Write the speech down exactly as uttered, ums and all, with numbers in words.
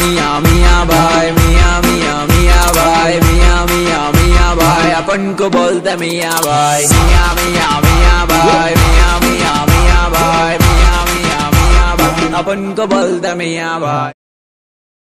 मियाँ मियाँ भाई, मियाँ मियाँ मियाँ भाई, मियाँ मियाँ मियाँ भाई, अपन को बोलते मियाँ भाई। मियाँ मियाँ मियाँ भाई, मियाँ मियाँ मियाँ भाई, मियाँ मियाँ मियाँ भाई, अपन को बोलते मियाँ भाई।